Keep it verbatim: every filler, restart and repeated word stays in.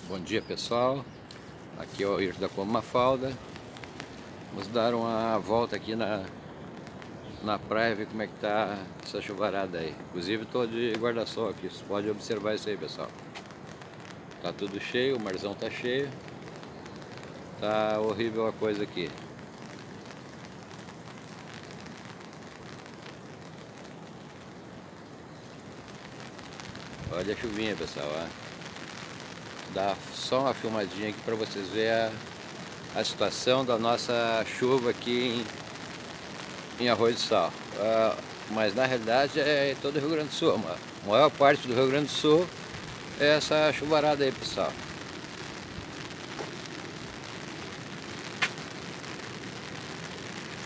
Bom dia, pessoal, aqui é o Ayrton da Como Mafalda. Vamos dar uma volta aqui na, na praia, ver como é que tá essa chuvarada aí. Inclusive estou de guarda-sol aqui, vocês podem observar isso aí, pessoal. Tá tudo cheio, o marzão tá cheio. Tá horrível a coisa aqui. Olha a chuvinha, pessoal, ó. Dá só uma filmadinha aqui para vocês verem a, a situação da nossa chuva aqui em, em Arroio do Sal. Uh, mas na realidade é todo o Rio Grande do Sul. A maior parte do Rio Grande do Sul é essa chuvarada aí, pessoal.